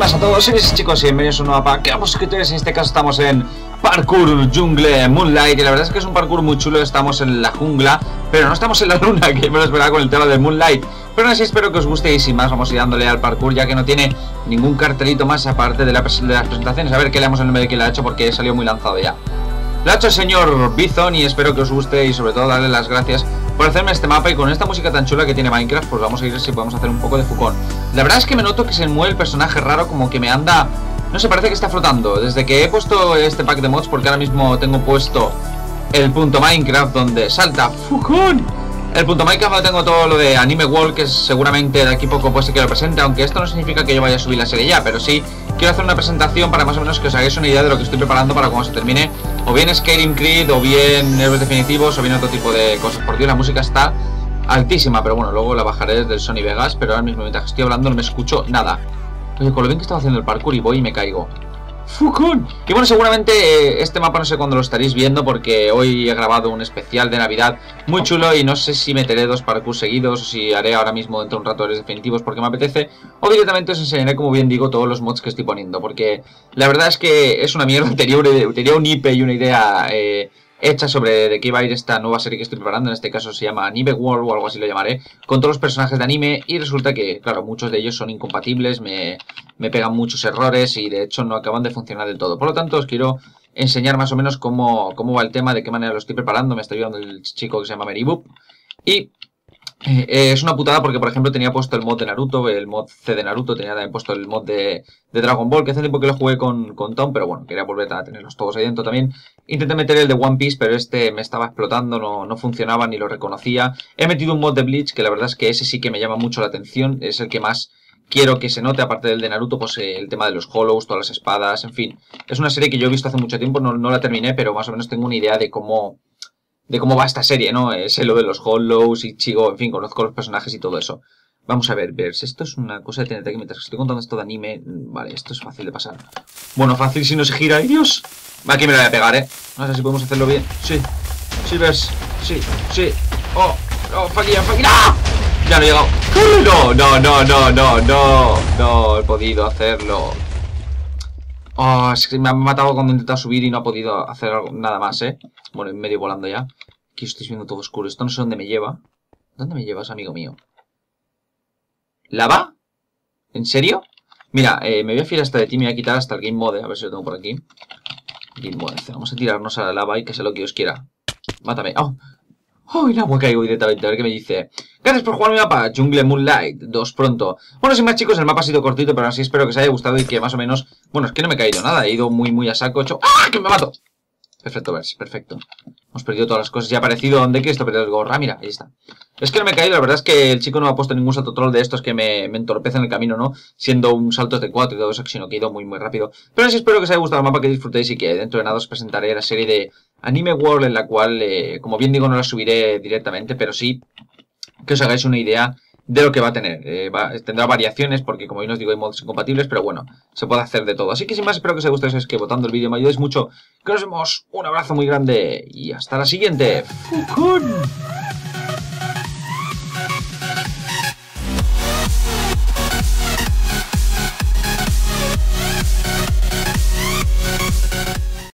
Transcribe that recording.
buenas a todos, soy chicos y bienvenidos a un nuevo pack. Vamos que en este caso estamos en Parkour Jungle Moonlight. Y la verdad es que es un parkour muy chulo. Estamos en la jungla, pero no estamos en la luna, que me lo esperaba con el tema del Moonlight. Pero aún así espero que os guste y sin más vamos a ir dándole al parkour, ya que no tiene ningún cartelito más aparte de las presentaciones. A ver qué leemos el nombre de quién lo ha hecho, porque salió muy lanzado ya. Lo ha hecho el señor Bison y espero que os guste y sobre todo darle las gracias por hacerme este mapa. Y con esta música tan chula que tiene Minecraft, pues vamos a ir si podemos hacer un poco de Fukon. La verdad es que me noto que se mueve el personaje raro, como que me anda... No sé, parece que está flotando. Desde que he puesto este pack de mods, porque ahora mismo tengo puesto el punto Minecraft donde salta Fukon. El punto Minecraft donde tengo todo lo de Anime World, que seguramente de aquí poco puede ser que lo presente. Aunque esto no significa que yo vaya a subir la serie ya, pero sí quiero hacer una presentación para más o menos que os hagáis una idea de lo que estoy preparando para cuando se termine o bien Skyrim Creed, o bien Héroes Definitivos, o bien otro tipo de cosas. Por Dios, la música está altísima, pero bueno, luego la bajaré desde el Sony Vegas. Pero ahora mismo mientras estoy hablando no me escucho nada. Oye, con lo bien que estaba haciendo el parkour y voy y me caigo. ¡Fukon! Que bueno, seguramente este mapa no sé cuándo lo estaréis viendo, porque hoy he grabado un especial de Navidad muy chulo y no sé si meteré dos parkour seguidos o si haré ahora mismo dentro de un rato Héroes Definitivos porque me apetece, o directamente os enseñaré, como bien digo, todos los mods que estoy poniendo, porque la verdad es que es una mierda. Tenía un IP y una idea hecha sobre de qué iba a ir esta nueva serie que estoy preparando. En este caso se llama Anime World o algo así lo llamaré, con todos los personajes de anime. Y resulta que, claro, muchos de ellos son incompatibles, me pegan muchos errores y de hecho no acaban de funcionar del todo. Por lo tanto os quiero enseñar más o menos cómo va el tema, de qué manera lo estoy preparando. Me está ayudando el chico que se llama Meriboop. Y es una putada porque, por ejemplo, tenía puesto el mod de Naruto, el mod C de Naruto, tenía también puesto el mod de Dragon Ball, que hace tiempo que lo jugué con Tom, pero bueno, quería volver a tenerlos todos ahí dentro también. Intenté meter el de One Piece, pero este me estaba explotando, no funcionaba ni lo reconocía. He metido un mod de Bleach, que la verdad es que ese sí que me llama mucho la atención, es el que más quiero que se note, aparte del de Naruto, pues el tema de los hollows, todas las espadas, en fin. Es una serie que yo he visto hace mucho tiempo, no la terminé, pero más o menos tengo una idea de cómo va esta serie, ¿no? Sé lo de los hollows, Ichigo, en fin, conozco los personajes y todo eso. Vamos a ver, esto es una cosa de TNT que mientras estoy contando esto de anime, vale, esto es fácil de pasar. Bueno, fácil si no se gira, ¡ay Dios! Aquí me la voy a pegar, no sé si podemos hacerlo bien. Sí, ves, sí. Oh, fuck yeah, ¡ah! Ya no he llegado. No he podido hacerlo. Oh, es que me ha matado cuando he intentado subir y no ha podido hacer nada más, Bueno, en medio volando ya. Aquí estoy viendo todo oscuro. Esto no sé dónde me lleva. ¿Dónde me llevas, amigo mío? ¿Lava? ¿En serio? Mira, me voy a fiar hasta de ti. Me voy a quitar hasta el Game Mode. A ver si lo tengo por aquí. Game Mode. Vamos a tirarnos a la lava y que sea lo que os quiera. Mátame. ¡Oh! ¡Oh! El agua caigo directamente. A ver qué me dice. Gracias por jugar mi mapa. Jungle Moonlight 2 pronto. Bueno, sin más, chicos, el mapa ha sido cortito, pero así espero que os haya gustado y que más o menos... Bueno, es que no me he caído nada. He ido muy a saco. ¡Ah! ¡Que me mato! Perfecto, perfecto. Hemos perdido todas las cosas. Ya ha aparecido donde que esto, pero el gorra, mira, ahí está. Es que no me he caído, la verdad es que el chico no me ha puesto ningún salto troll de estos que me entorpecen el camino, ¿no? Siendo un salto de 4 y todo eso, sino que he ido muy rápido. Pero sí espero que os haya gustado el mapa, que disfrutéis y que dentro de nada os presentaré la serie de Anime World, en la cual, como bien digo, no la subiré directamente, pero sí que os hagáis una idea de lo que va a tener. Tendrá variaciones porque, como bien os digo, hay modos incompatibles, pero bueno, se puede hacer de todo. Así que sin más, espero que os haya gustado, es que votando el vídeo me ayudéis mucho. Que nos vemos, un abrazo muy grande y hasta la siguiente. ¡Fukon!